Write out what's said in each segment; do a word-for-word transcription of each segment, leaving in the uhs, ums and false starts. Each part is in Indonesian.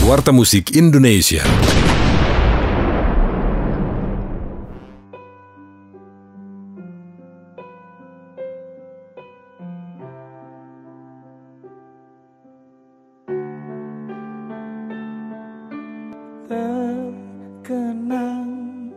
Warta Musik Indonesia. Terkenang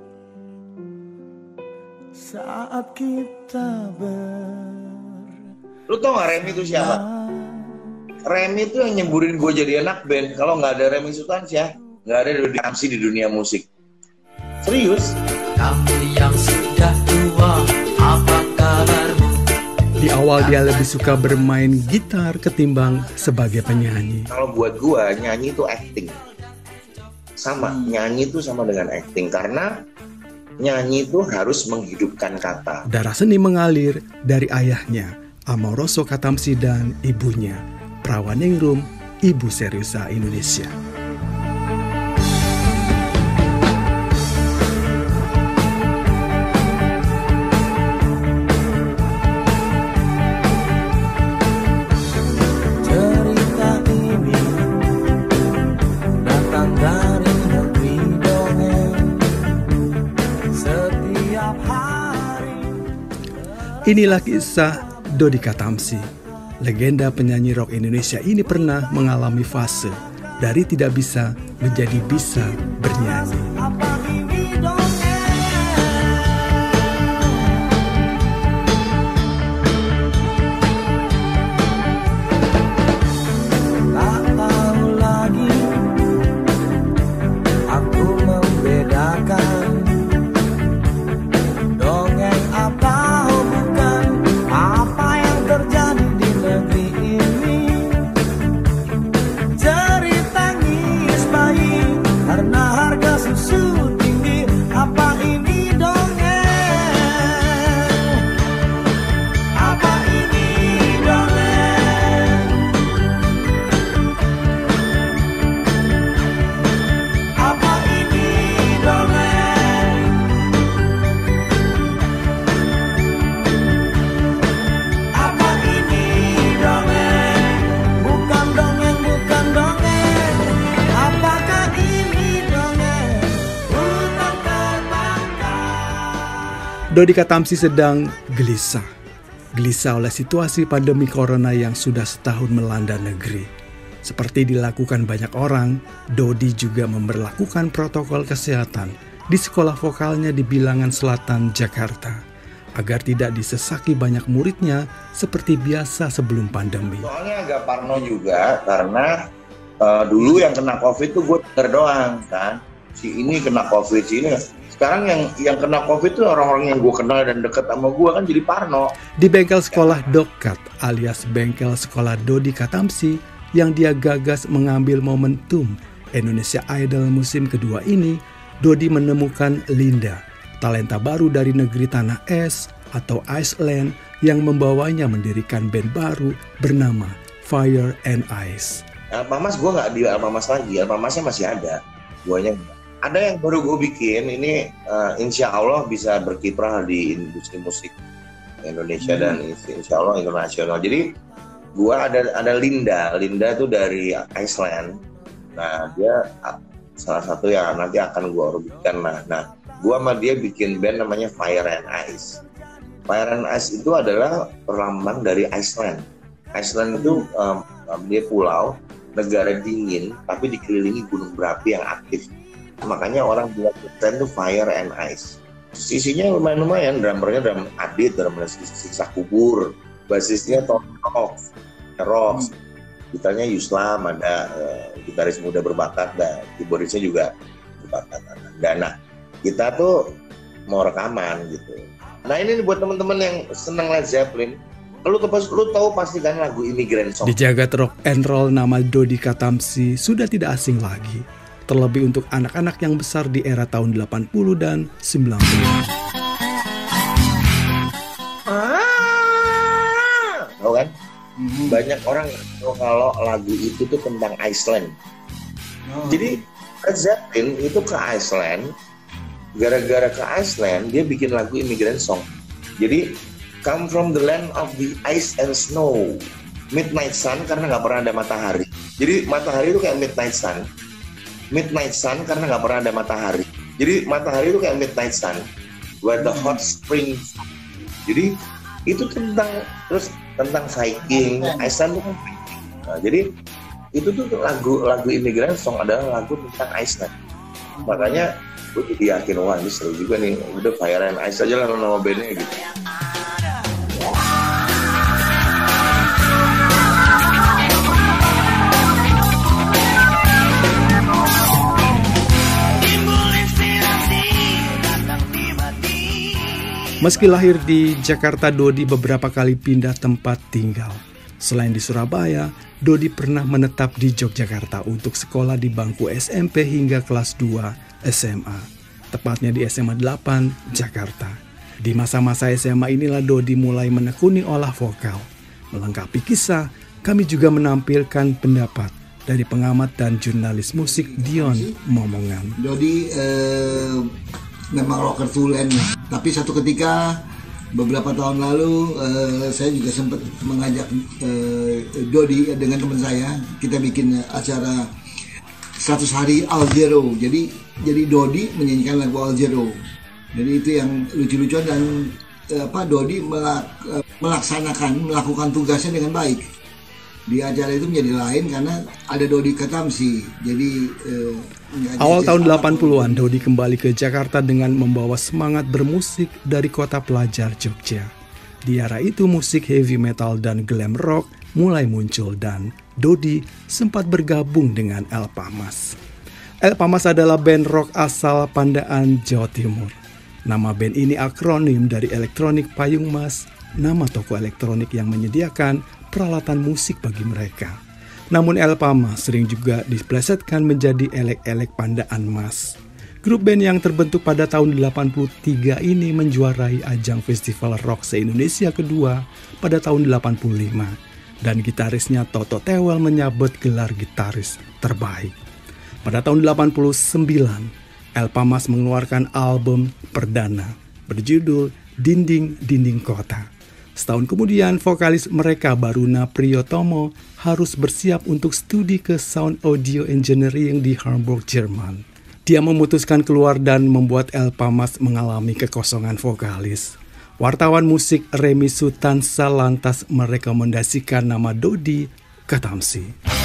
saat kita ber. Lu tau gak Remy itu siapa? Remy itu yang nyemburin gue jadi anak band. Kalau nggak ada Remy Sutansyah, nggak ada Dodi Katamsi di dunia musik. Serius? Kamu yang sudah tua, apa kabarmu? Di awal dia lebih suka bermain gitar ketimbang sebagai penyanyi. Kalau buat gue, nyanyi itu acting. Sama, nyanyi itu sama dengan acting. Karena nyanyi itu harus menghidupkan kata. Darah seni mengalir dari ayahnya, Amoroso Katamsi, dan ibunya, Prawaningrum, Ibu Seriusa Indonesia. Cerita ini datang dari negeri dongeng. Setiap hari. Inilah kisah Dodi Katamsi. Legenda penyanyi rock Indonesia ini pernah mengalami fase dari tidak bisa menjadi bisa bernyanyi. Apa ini dongeng? Tak tahu lagi aku membedakan dongeng apa oh bukan, apa yang terjadi di negeri ini. Cerita ngis bayi karena harga susu tinggi. Apa ini dongeng? Apa ini dongeng? Apa ini dongeng? Apa ini dongeng? Bukan dongeng, bukan dongeng. Apakah ini dongeng? Hutan terbakar. Dodi Katamsi sedang gelisah. Gelisah oleh situasi pandemi corona yang sudah setahun melanda negeri. Seperti dilakukan banyak orang, Dodi juga memberlakukan protokol kesehatan di sekolah vokalnya di Bilangan Selatan, Jakarta, agar tidak disesaki banyak muridnya seperti biasa sebelum pandemi. Soalnya agak parno juga karena uh, dulu yang kena COVID tuh gue denger doang kan. Si ini kena COVID, si ini. Sekarang yang yang kena COVID tuh orang-orang yang gue kenal dan deket sama gue kan jadi parno. Di bengkel sekolah Dokat alias bengkel sekolah Dodi Katamsi yang dia gagas mengambil momentum Indonesia Idol musim kedua ini, Dodi menemukan Linda, talenta baru dari negeri tanah es atau Iceland yang membawanya mendirikan band baru bernama Fire and Ice. Alpamas gue nggak di Alpamas lagi, Alpamasnya masih ada. Guanya enggak. Ada yang baru gue bikin, ini uh, insya Allah bisa berkiprah di industri musik Indonesia hmm. dan insya Allah internasional. Jadi gue ada ada Linda, Linda tuh dari Iceland. Nah dia salah satu yang nanti akan gue orbitkan. Nah, nah gue sama dia bikin band namanya Fire and Ice. Fire and Ice itu adalah perlambang dari Iceland. Iceland itu um, dia pulau, negara dingin, tapi dikelilingi gunung berapi yang aktif. Makanya orang bilang band itu Fire and Ice. Sisinya lumayan-lumayan, drummernya drum Adit, drummer Siksa Kubur, basisnya Tom Rocks, Rocks, gitarnya Yuslam, ada uh, gitaris muda berbakat, dan keyboardisnya juga berbakat. Dan nah, kita tuh mau rekaman gitu. Nah ini buat teman-teman yang seneng Led Zeppelin, lu, lu tahu pasti kan lagu Immigrant Song. Di jagat rock and roll nama Dodi Katamsi sudah tidak asing lagi. Terlebih untuk anak-anak yang besar di era tahun delapan puluh dan sembilan puluh. Ah, tahu kan? Mm-hmm. Banyak orang tahu kalau lagu itu tuh tentang Iceland. Oh. Jadi Led Zeppelin itu ke Iceland, gara-gara ke Iceland dia bikin lagu Immigrant Song. Jadi come from the land of the ice and snow, midnight sun, karena nggak pernah ada matahari. Jadi matahari itu kayak midnight sun. midnight sun karena nggak pernah ada matahari. Jadi matahari itu kayak midnight sun, where the hot spring. Jadi itu tentang terus tentang Viking, Iceland itu kan Viking. Nah, jadi itu tuh lagu lagu Immigrant Song adalah lagu tentang Iceland. Makanya gue jadi yakin, wah ini seru juga nih, udah Fire and Ice aja lah nama bandnya gitu. Meski lahir di Jakarta, Dodi beberapa kali pindah tempat tinggal. Selain di Surabaya, Dodi pernah menetap di Yogyakarta untuk sekolah di bangku S M P hingga kelas dua S M A. Tepatnya di S M A delapan, Jakarta. Di masa-masa S M A inilah Dodi mulai menekuni olah vokal. Melengkapi kisah, kami juga menampilkan pendapat dari pengamat dan jurnalis musik Dion Momongan. Dodi eh, memang rocker tulen, tapi satu ketika beberapa tahun lalu uh, saya juga sempat mengajak uh, Dodi dengan teman saya, kita bikin acara seratus hari Al Jero. Jadi jadi Dodi menyanyikan lagu Al Jero. Jadi itu yang lucu-lucuan dan uh, apa Dodi melak, uh, melaksanakan melakukan tugasnya dengan baik. Di acara itu menjadi lain karena ada Dodi Katamsi. Jadi uh, awal tahun delapan puluhan, Dodi kembali ke Jakarta dengan membawa semangat bermusik dari kota pelajar Jogja. Di era itu musik heavy metal dan glam rock mulai muncul dan Dodi sempat bergabung dengan El Pamas. El Pamas adalah band rock asal Pandaan, Jawa Timur. Nama band ini akronim dari Elektronik Payung Mas, nama toko elektronik yang menyediakan peralatan musik bagi mereka. Namun El Pamas sering juga diplesetkan menjadi elek-elek Pandaan Mas. Grup band yang terbentuk pada tahun delapan puluh tiga ini menjuarai ajang festival rock se-Indonesia kedua pada tahun delapan puluh lima. Dan gitarisnya Toto Tewel menyabet gelar gitaris terbaik. Pada tahun delapan puluh sembilan, El Pamas mengeluarkan album perdana berjudul Dinding Dinding Kota. Setahun kemudian, vokalis mereka Baruna Priyotomo harus bersiap untuk studi ke Sound Audio Engineering di Hamburg, Jerman. Dia memutuskan keluar dan membuat El Pamas mengalami kekosongan vokalis. Wartawan musik Remi Sutansa lantas merekomendasikan nama Dodi Katamsi.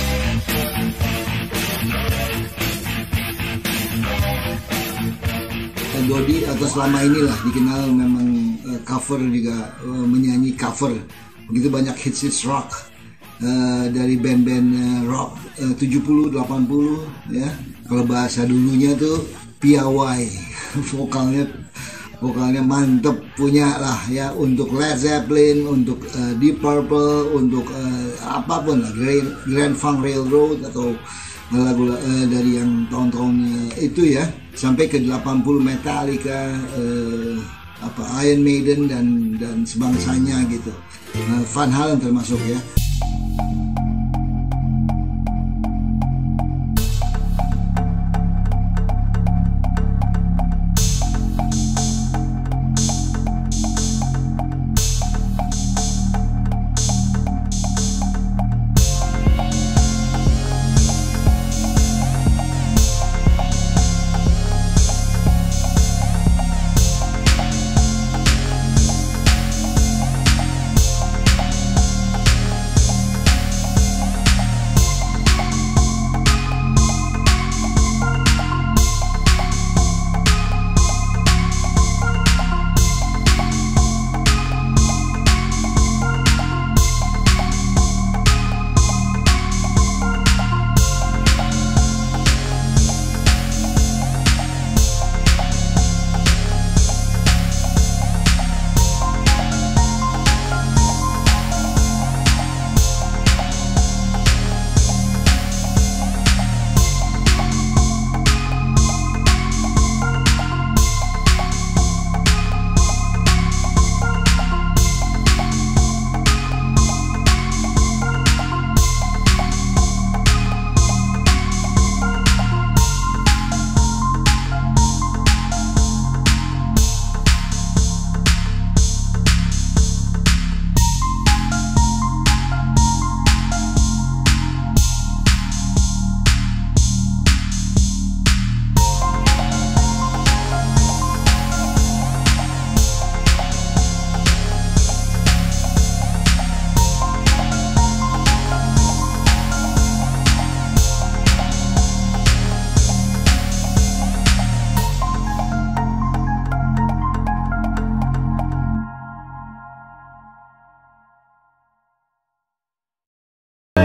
Dodi atau selama inilah dikenal memang uh, cover juga uh, menyanyi cover begitu banyak hits-hits rock uh, dari band-band uh, rock uh, tujuh puluh delapan puluh ya. Kalau bahasa dulunya tuh piawai. vokalnya vokalnya mantep punya lah ya, untuk Led Zeppelin, untuk uh, Deep Purple, untuk uh, apapun lah, Grand, Grand Funk Railroad atau lagu uh, dari yang tahun-tahun uh, itu ya, sampai ke delapan puluh Metallica, uh, apa Iron Maiden dan dan sebangsanya gitu. Uh, Van Halen termasuk ya.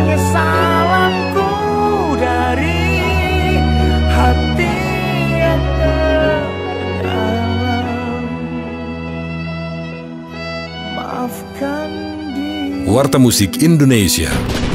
penyesalanku dari hati yang terdalam. Maafkan dia. Warta Musik Indonesia.